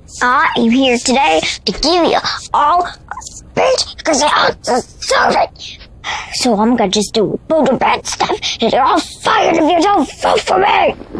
I am here today to give you all a speech because I all deserve it. So I'm gonna just do a bunch of bad stuff and you're all fired if you don't vote for me.